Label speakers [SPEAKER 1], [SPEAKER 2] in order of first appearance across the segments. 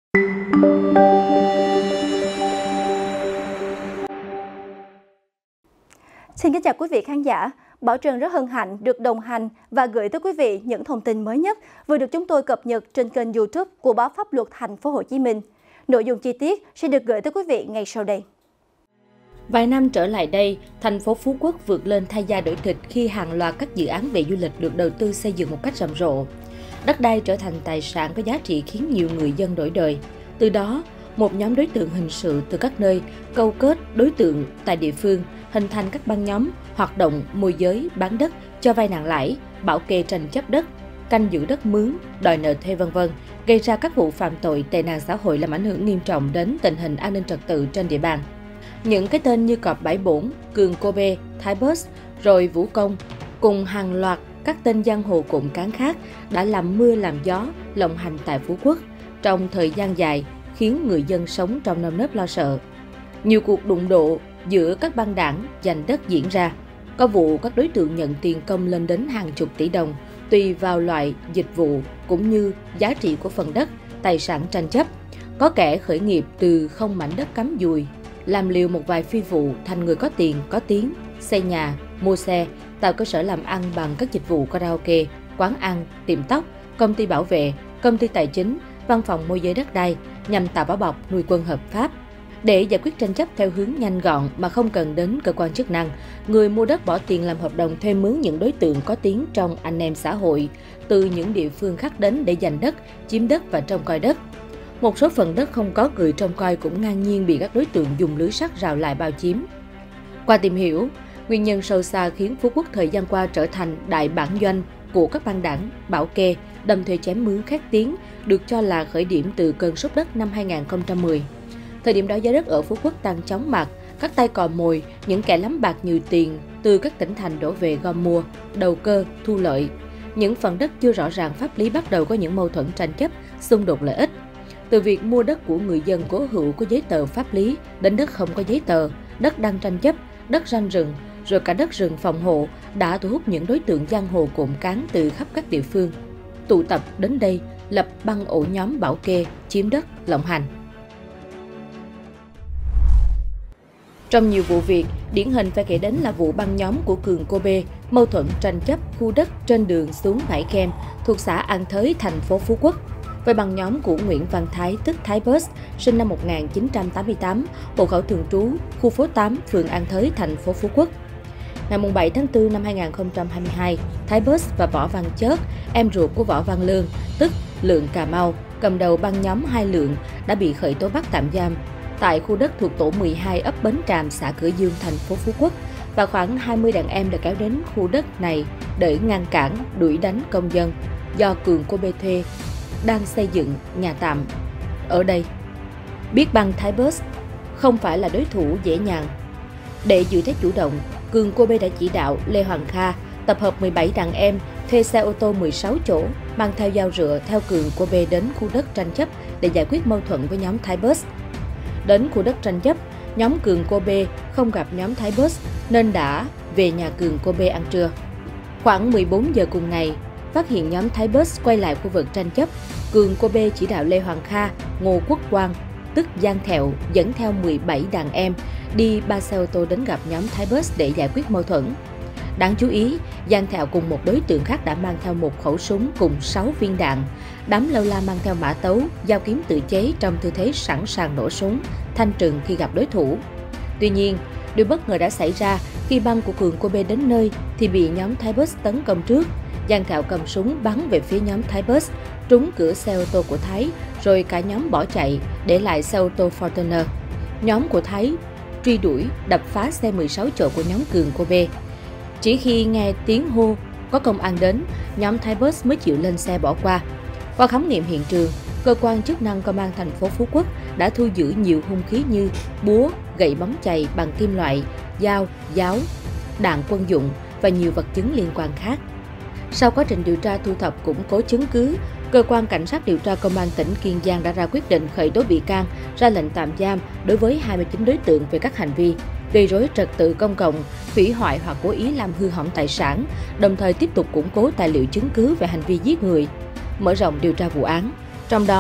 [SPEAKER 1] Xin kính chào quý vị khán giả. Bảo Trân rất hân hạnh được đồng hành và gửi tới quý vị những thông tin mới nhất vừa được chúng tôi cập nhật trên kênh YouTube của báo Pháp luật Thành phố Hồ Chí Minh. Nội dung chi tiết sẽ được gửi tới quý vị ngay sau đây.
[SPEAKER 2] Vài năm trở lại đây, thành phố Phú Quốc vượt lên thay da đổi thịt khi hàng loạt các dự án về du lịch được đầu tư xây dựng một cách rầm rộ. Đất đai trở thành tài sản có giá trị khiến nhiều người dân đổi đời. Từ đó, một nhóm đối tượng hình sự từ các nơi câu kết đối tượng tại địa phương hình thành các băng nhóm hoạt động môi giới, bán đất, cho vay nặng lãi, bảo kê tranh chấp đất, canh giữ đất mướn, đòi nợ thuê v.v. gây ra các vụ phạm tội tệ nạn xã hội làm ảnh hưởng nghiêm trọng đến tình hình an ninh trật tự trên địa bàn. Những cái tên như Cọp Bãi Bổn, Cường Kobe, Thái Bus, rồi Vũ Công cùng hàng loạt các tên giang hồ cộng cán khác đã làm mưa làm gió lộng hành tại Phú Quốc trong thời gian dài, khiến người dân sống trong nơm nớp lo sợ. Nhiều cuộc đụng độ giữa các băng đảng giành đất diễn ra. Có vụ các đối tượng nhận tiền công lên đến hàng chục tỷ đồng, tùy vào loại dịch vụ cũng như giá trị của phần đất, tài sản tranh chấp. Có kẻ khởi nghiệp từ không mảnh đất cắm dùi, làm liều một vài phi vụ thành người có tiền, có tiếng, xây nhà, mua xe, tạo cơ sở làm ăn bằng các dịch vụ karaoke, quán ăn, tiệm tóc, công ty bảo vệ, công ty tài chính, văn phòng môi giới đất đai nhằm tạo vỏ bọc nuôi quân hợp pháp. Để giải quyết tranh chấp theo hướng nhanh gọn mà không cần đến cơ quan chức năng, người mua đất bỏ tiền làm hợp đồng thuê mướn những đối tượng có tiếng trong anh em xã hội từ những địa phương khác đến để giành đất, chiếm đất và trông coi đất. Một số phần đất không có người trông coi cũng ngang nhiên bị các đối tượng dùng lưới sắt rào lại bao chiếm. Qua tìm hiểu, nguyên nhân sâu xa khiến Phú Quốc thời gian qua trở thành đại bản doanh của các băng đảng bảo kê, đâm thuê chém mướn khét tiếng được cho là khởi điểm từ cơn sốt đất năm 2010. Thời điểm đó giá đất ở Phú Quốc tăng chóng mặt, các tay cò mồi, những kẻ lắm bạc nhiều tiền từ các tỉnh thành đổ về gom mua, đầu cơ, thu lợi. Những phần đất chưa rõ ràng pháp lý bắt đầu có những mâu thuẫn tranh chấp, xung đột lợi ích. Từ việc mua đất của người dân cố hữu có giấy tờ pháp lý đến đất không có giấy tờ, đất đang tranh chấp, đất ranh rừng, rồi cả đất rừng phòng hộ đã thu hút những đối tượng giang hồ cộng cán từ khắp các địa phương tụ tập đến đây lập băng ổ nhóm bảo kê, chiếm đất, lộng hành. Trong nhiều vụ việc, điển hình phải kể đến là vụ băng nhóm của Cường Kobe, mâu thuẫn tranh chấp khu đất trên đường xuống Bãi Kem thuộc xã An Thới, thành phố Phú Quốc. Với băng nhóm của Nguyễn Văn Thái tức Thái Bus, sinh năm 1988, hộ khẩu thường trú, khu phố 8, phường An Thới, thành phố Phú Quốc. Ngày 7 tháng 4 năm 2022, Thái Bus và Võ Văn Chớt, em ruột của Võ Văn Lương, tức Lượng Cà Mau, cầm đầu băng nhóm Hai Lượng, đã bị khởi tố bắt tạm giam tại khu đất thuộc tổ 12 ấp Bến Tràm, xã Cửa Dương, thành phố Phú Quốc, và khoảng 20 đàn em đã kéo đến khu đất này để ngăn cản, đuổi đánh công dân do Cường Kobe thuê đang xây dựng nhà tạm ở đây. Biết băng Thái Bus không phải là đối thủ dễ nhàng. Để giữ thế chủ động, Cường Kobe đã chỉ đạo Lê Hoàng Kha tập hợp 17 đàn em thuê xe ô tô 16 chỗ mang theo dao rựa theo Cường Kobe đến khu đất tranh chấp để giải quyết mâu thuẫn với nhóm Thái Bus. Đến khu đất tranh chấp, nhóm Cường Kobe không gặp nhóm Thái Bus nên đã về nhà Cường Kobe ăn trưa. Khoảng 14 giờ cùng ngày, phát hiện nhóm Thái Bus quay lại khu vực tranh chấp, Cường Kobe chỉ đạo Lê Hoàng Kha, Ngô Quốc Quang, tức Giang Thẹo, dẫn theo 17 đàn em đi 3 xe ô tô đến gặp nhóm Thái Bus để giải quyết mâu thuẫn. Đáng chú ý, Giang Thẹo cùng một đối tượng khác đã mang theo một khẩu súng cùng 6 viên đạn. Đám lâu la mang theo mã tấu, dao kiếm tự chế trong tư thế sẵn sàng nổ súng, thanh trừng khi gặp đối thủ. Tuy nhiên, điều bất ngờ đã xảy ra khi băng của Cường Kobe đến nơi thì bị nhóm Thái Bus tấn công trước. Giang Thẹo cầm súng bắn về phía nhóm Thái Bus, trúng cửa xe ô tô của Thái, rồi cả nhóm bỏ chạy, để lại xe ô tô Fortuner. Nhóm của Thái truy đuổi, đập phá xe 16 chỗ của nhóm Cường Kobe. Chỉ khi nghe tiếng hô có công an đến, nhóm Thái Bus mới chịu lên xe bỏ qua. Qua khám nghiệm hiện trường, cơ quan chức năng công an thành phố Phú Quốc đã thu giữ nhiều hung khí như búa, gậy bóng chày bằng kim loại, dao, giáo, đạn quân dụng và nhiều vật chứng liên quan khác. Sau quá trình điều tra thu thập củng cố chứng cứ, Cơ quan Cảnh sát điều tra Công an tỉnh Kiên Giang đã ra quyết định khởi tố bị can, ra lệnh tạm giam đối với 29 đối tượng về các hành vi gây rối trật tự công cộng, hủy hoại hoặc cố ý làm hư hỏng tài sản, đồng thời tiếp tục củng cố tài liệu chứng cứ về hành vi giết người, mở rộng điều tra vụ án. Trong đó,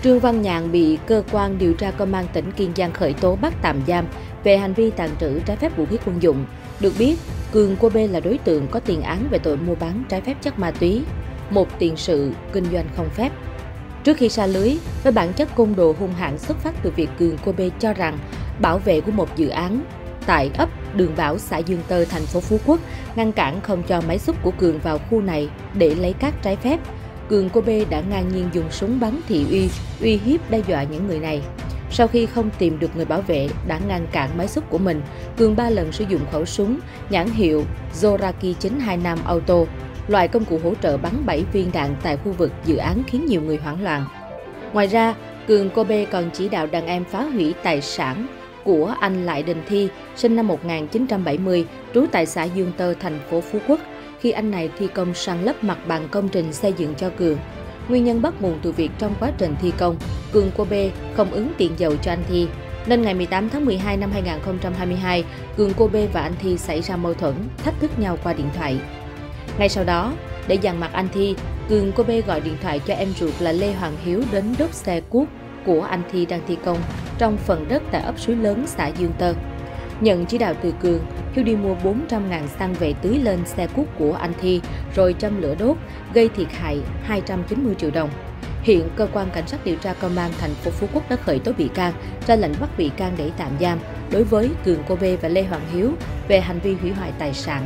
[SPEAKER 2] Trương Văn Nhạn bị cơ quan điều tra công an tỉnh Kiên Giang khởi tố bắt tạm giam về hành vi tàng trữ trái phép vũ khí quân dụng. Được biết, Cường Cô Bê là đối tượng có tiền án về tội mua bán trái phép chất ma túy, một tiền sự kinh doanh không phép. Trước khi sa lưới, với bản chất côn đồ hung hãn xuất phát từ việc Cường Cô Bê cho rằng bảo vệ của một dự án tại ấp Đường Bảo, xã Dương Tơ, thành phố Phú Quốc ngăn cản không cho máy xúc của Cường vào khu này để lấy cát trái phép. Cường Cô Bê đã ngang nhiên dùng súng bắn thị uy hiếp đe dọa những người này. Sau khi không tìm được người bảo vệ đã ngăn cản máy xúc của mình, Cường 3 lần sử dụng khẩu súng nhãn hiệu Zoraki 925 Auto, loại công cụ hỗ trợ bắn 7 viên đạn tại khu vực dự án khiến nhiều người hoảng loạn. Ngoài ra, Cường Cô Bê còn chỉ đạo đàn em phá hủy tài sản của anh Lại Đình Thi, sinh năm 1970, trú tại xã Dương Tơ, thành phố Phú Quốc, khi anh này thi công san lấp mặt bằng công trình xây dựng cho Cường. Nguyên nhân bắt nguồn từ việc trong quá trình thi công, Cường Cô Bê không ứng tiền dầu cho anh Thi, nên ngày 18 tháng 12 năm 2022, Cường Cô Bê và anh Thi xảy ra mâu thuẫn, thách thức nhau qua điện thoại. Ngay sau đó, để dằn mặt anh Thi, Cường Cô Bê gọi điện thoại cho em ruột là Lê Hoàng Hiếu đến đốt xe cuốc của anh Thi đang thi công trong phần đất tại ấp Suối Lớn, xã Dương Tơ. Nhận chỉ đạo từ Cường, Hiếu đi mua 400.000 xăng về tưới lên xe cuốc của anh Thi rồi châm lửa đốt, gây thiệt hại 290 triệu đồng. Hiện cơ quan cảnh sát điều tra công an thành phố Phú Quốc đã khởi tố bị can, ra lệnh bắt bị can để tạm giam đối với Cường Cô Bê và Lê Hoàng Hiếu về hành vi hủy hoại tài sản.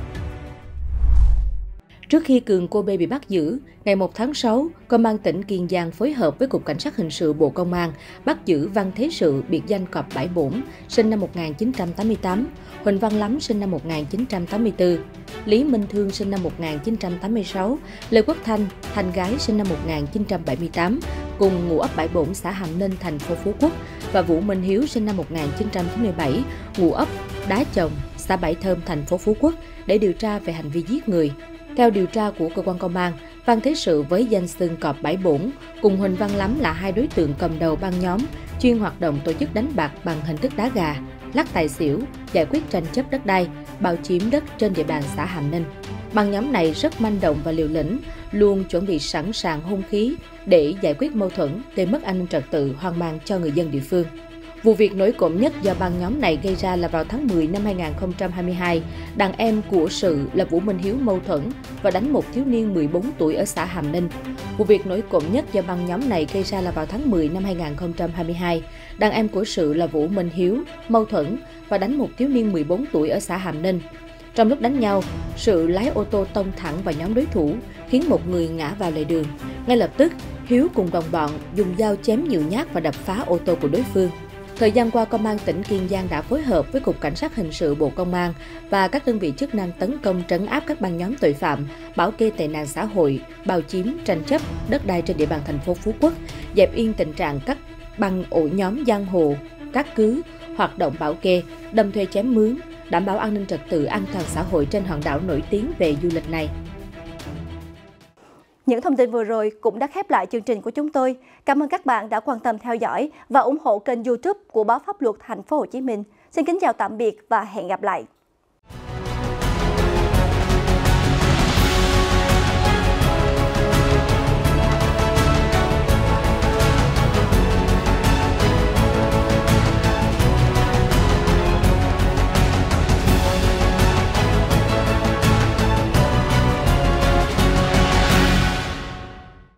[SPEAKER 2] Trước khi Cường Cô Bê bị bắt giữ, ngày 1 tháng 6, Công an tỉnh Kiên Giang phối hợp với Cục Cảnh sát Hình sự Bộ Công an bắt giữ Văn Thế Sự, biệt danh Cọp Bãi Bổn, sinh năm 1988, Huỳnh Văn Lắm, sinh năm 1984, Lý Minh Thương, sinh năm 1986, Lê Quốc Thanh, Thanh Gái, sinh năm 1978, cùng ngụ ấp Bãi Bổn, xã Hàm Ninh, thành phố Phú Quốc, và Vũ Minh Hiếu, sinh năm 1997, ngụ ấp Đá Chồng, xã Bãi Thơm, thành phố Phú Quốc, để điều tra về hành vi giết người. Theo điều tra của cơ quan công an, Văn Thế Sự với danh xưng Cọp Bãi Bổn cùng Huỳnh Văn Lắm là hai đối tượng cầm đầu băng nhóm chuyên hoạt động tổ chức đánh bạc bằng hình thức đá gà, lắc tài xỉu, giải quyết tranh chấp đất đai, bào chiếm đất trên địa bàn xã Hàm Ninh. Băng nhóm này rất manh động và liều lĩnh, luôn chuẩn bị sẵn sàng hung khí để giải quyết mâu thuẫn, gây mất an ninh trật tự, hoang mang cho người dân địa phương. Vụ việc nổi cộm nhất do băng nhóm này gây ra là vào tháng 10 năm 2022, đàn em của Sự là Vũ Minh Hiếu mâu thuẫn và đánh một thiếu niên 14 tuổi ở xã Hàm Ninh. Vụ việc nổi cộm nhất do băng nhóm này gây ra là vào tháng 10 năm 2022, đàn em của Sự là Vũ Minh Hiếu mâu thuẫn và đánh một thiếu niên 14 tuổi ở xã Hàm Ninh. Trong lúc đánh nhau, Sự lái ô tô tông thẳng vào nhóm đối thủ, khiến một người ngã vào lề đường. Ngay lập tức, Hiếu cùng đồng bọn dùng dao chém nhiều nhát và đập phá ô tô của đối phương. Thời gian qua, Công an tỉnh Kiên Giang đã phối hợp với Cục Cảnh sát Hình sự Bộ Công an và các đơn vị chức năng tấn công trấn áp các băng nhóm tội phạm, bảo kê tệ nạn xã hội, bào chiếm, tranh chấp đất đai trên địa bàn thành phố Phú Quốc, dẹp yên tình trạng các băng ổ nhóm giang hồ, cát cứ, hoạt động bảo kê, đâm thuê chém mướn, đảm bảo an ninh trật tự, an toàn xã hội trên hòn đảo nổi tiếng về du lịch này.
[SPEAKER 1] Những thông tin vừa rồi cũng đã khép lại chương trình của chúng tôi. Cảm ơn các bạn đã quan tâm theo dõi và ủng hộ kênh YouTube của Báo Pháp Luật Thành phố Hồ Chí Minh. Xin kính chào tạm biệt và hẹn gặp lại.